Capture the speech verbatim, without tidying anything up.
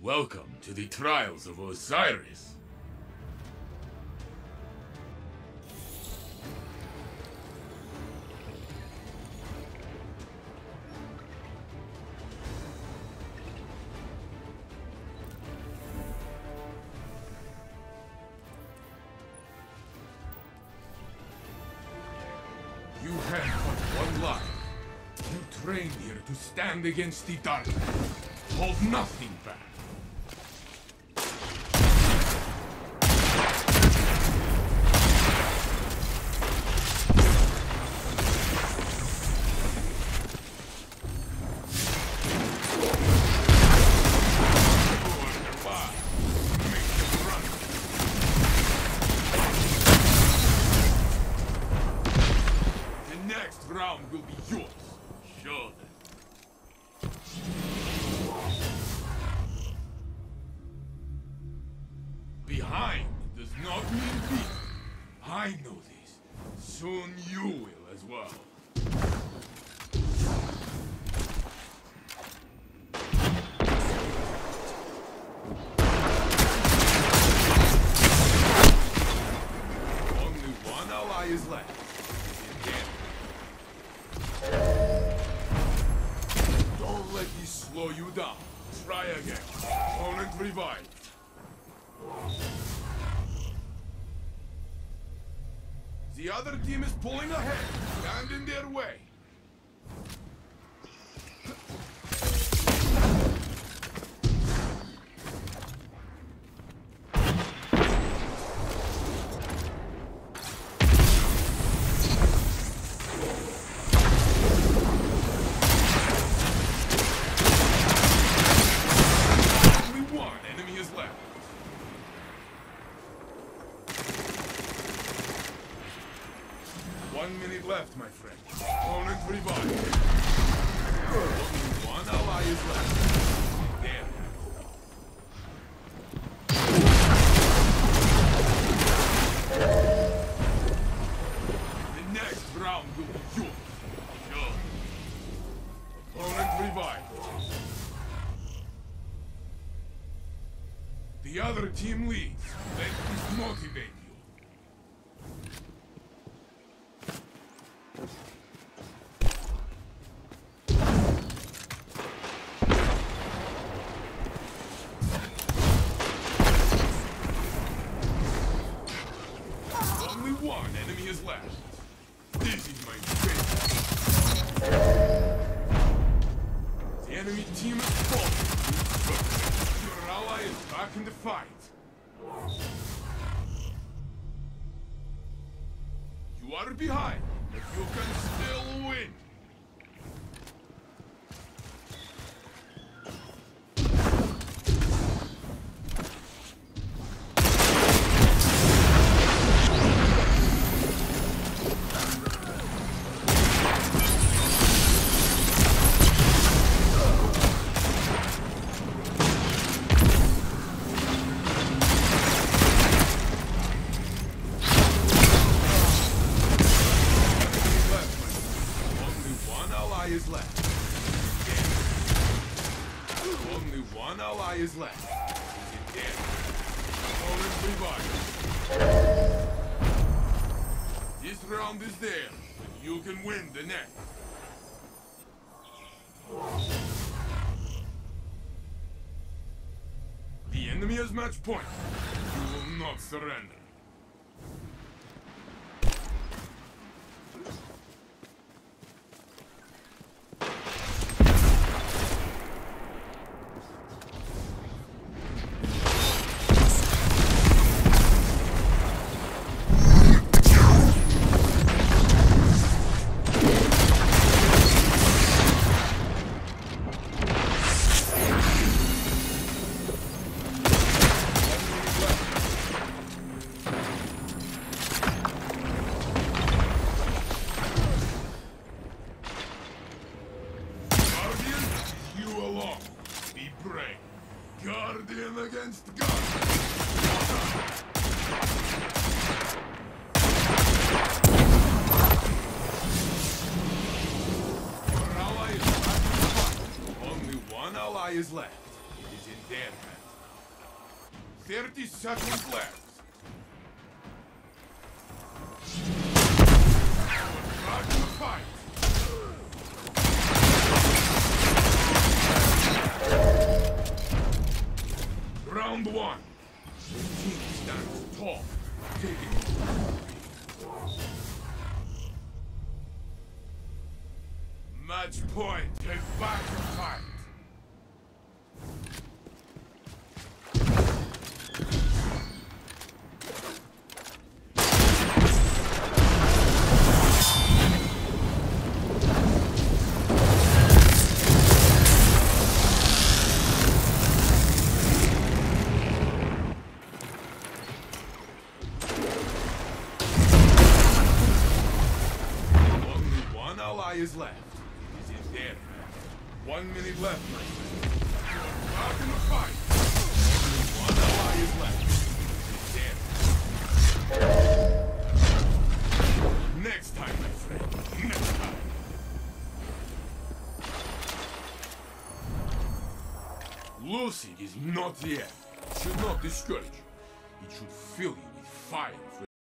Welcome to the trials of Osiris. You have but one life. You trained here to stand against the darkness. Hold nothing back. Round will be yours. Sure then. Behind does not mean beat. I know this. Soon you will as well. Only one ally is left. Don't let me slow you down. Try again. Opponent revived. The other team is pulling ahead. Stand in their way. One minute left, my friend. Opponent revived. Only one ally is left. There. The next round will be yours. Sure. Opponent revived. The other team leads. Let this motivate you. One enemy is left. This is my favorite. The enemy team is falling. Your ally is back in the fight. You are behind, but you can still win. Is left. Only one ally is left. Is it dead? Opponent revived. This round is there, but you can win the next. The enemy has match point. You will not surrender. Guardian against Guardian. Your ally is back in the fight. Only one ally is left. It is in their hands now. Thirty seconds left. Back to the fight. Round one. The team stands tall, taking it. Match point. Get back to fight. Ally is left. It is in their hands. One minute left, my friend. You are back in the fight. Only one ally is left. It is in their hands. Next time, my friend. Next time. Losing is not the end. It should not discourage you. It should fill you with fire.